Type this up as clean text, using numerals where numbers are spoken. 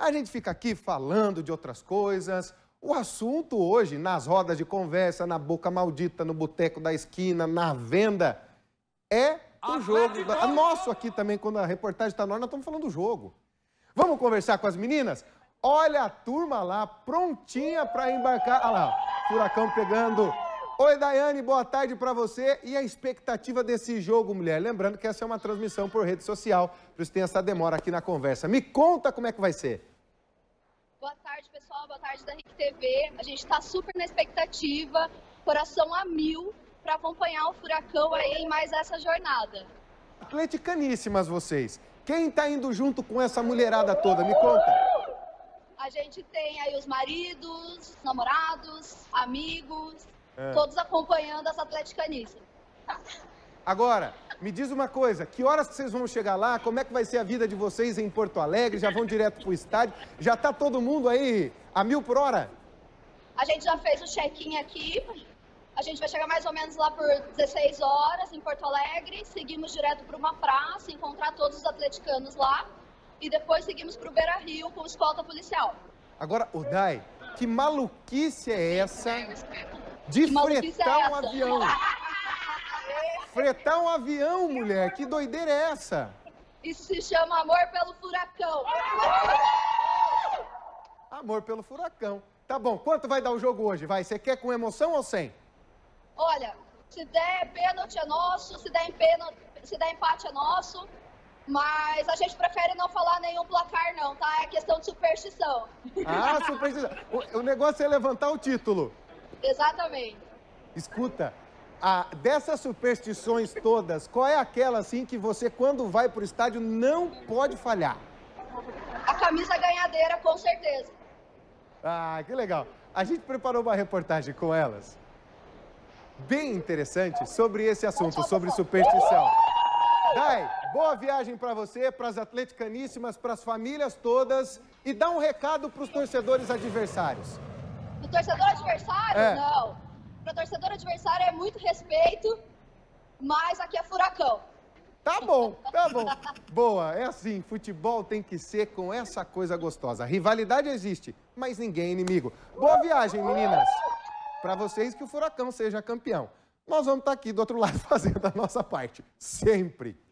A gente fica aqui falando de outras coisas. O assunto hoje, nas rodas de conversa, na boca maldita, no boteco da esquina, na venda, é o jogo. Nosso aqui também, quando a reportagem está no ar, nós estamos falando do jogo. Vamos conversar com as meninas? Olha a turma lá, prontinha para embarcar. Olha lá, Furacão pegando. Oi, Daiane, boa tarde para você. E a expectativa desse jogo, mulher? Lembrando que essa é uma transmissão por rede social, por isso tem essa demora aqui na conversa. Me conta como é que vai ser. Boa tarde, pessoal. Boa tarde da RIC TV. A gente está super na expectativa, coração a mil, para acompanhar o Furacão aí em mais essa jornada. Atleticaníssimas vocês. Quem está indo junto com essa mulherada toda? Me conta. A gente tem aí os maridos, namorados, amigos, todos acompanhando as atleticanistas. Agora, me diz uma coisa, que horas que vocês vão chegar lá? Como é que vai ser a vida de vocês em Porto Alegre? Já vão direto pro estádio? Já tá todo mundo aí a 1000 por hora? A gente já fez o check-in aqui. A gente vai chegar mais ou menos lá por 16 horas em Porto Alegre. Seguimos direto para uma praça, encontrar todos os atleticanos lá. E depois seguimos para o Beira-Rio com escolta policial. Agora, Dai, que maluquice é essa de fretar um avião? Fretar um avião, mulher, que doideira é essa? Isso se chama amor pelo Furacão. Amor pelo Furacão. Tá bom, quanto vai dar o jogo hoje? Vai, você quer com emoção ou sem? Olha, se der pênalti é nosso, se der empate é nosso, mas a gente prefere não falar nenhum placar não, tá? É questão de superstição. Ah, superstição. O negócio é levantar o título. Exatamente. Escuta, dessas superstições todas, qual é aquela assim que você, quando vai pro estádio, não pode falhar? A camisa ganhadeira, com certeza. Ah, que legal. A gente preparou uma reportagem com elas, bem interessante, sobre esse assunto, sobre superstição. Dai, boa viagem para você, para as atleticaníssimas, para as famílias todas, e dá um recado para os torcedores adversários. O torcedor adversário? Não. Para torcedor adversário é muito respeito, mas aqui é Furacão. Tá bom, tá bom. Boa, é assim, futebol tem que ser com essa coisa gostosa. Rivalidade existe, mas ninguém é inimigo. Boa viagem, meninas. Para vocês que o Furacão seja campeão. Nós vamos estar aqui do outro lado fazendo a nossa parte, sempre.